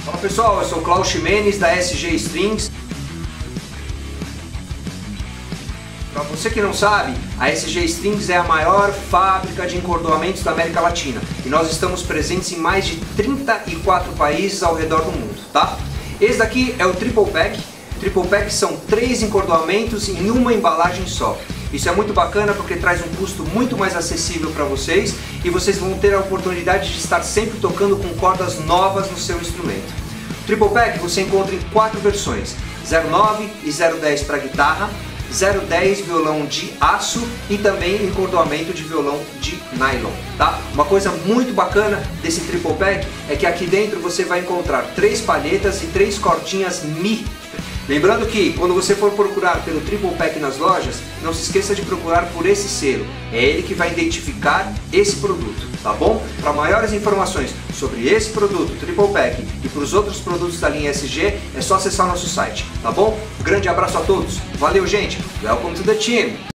Fala pessoal, eu sou o Klaus Ximenes da SG Strings. Para você que não sabe, a SG Strings é a maior fábrica de encordoamentos da América Latina e nós estamos presentes em mais de 34 países ao redor do mundo, tá? Esse daqui é o Triple Pack. Triple Pack são 3 encordoamentos em uma embalagem só. Isso é muito bacana porque traz um custo muito mais acessível para vocês e vocês vão ter a oportunidade de estar sempre tocando com cordas novas no seu instrumento. O Triple Pack você encontra em 4 versões, 09 e 010 para guitarra, 010 violão de aço e também encordoamento de violão de nylon, tá? Uma coisa muito bacana desse Triple Pack é que aqui dentro você vai encontrar 3 palhetas e 3 cordinhas Mi. Lembrando que quando você for procurar pelo Triple Pack nas lojas, não se esqueça de procurar por esse selo. É ele que vai identificar esse produto, tá bom? Para maiores informações sobre esse produto, Triple Pack, e para os outros produtos da linha SG, é só acessar nosso site, tá bom? Um grande abraço a todos. Valeu, gente. Welcome to the team.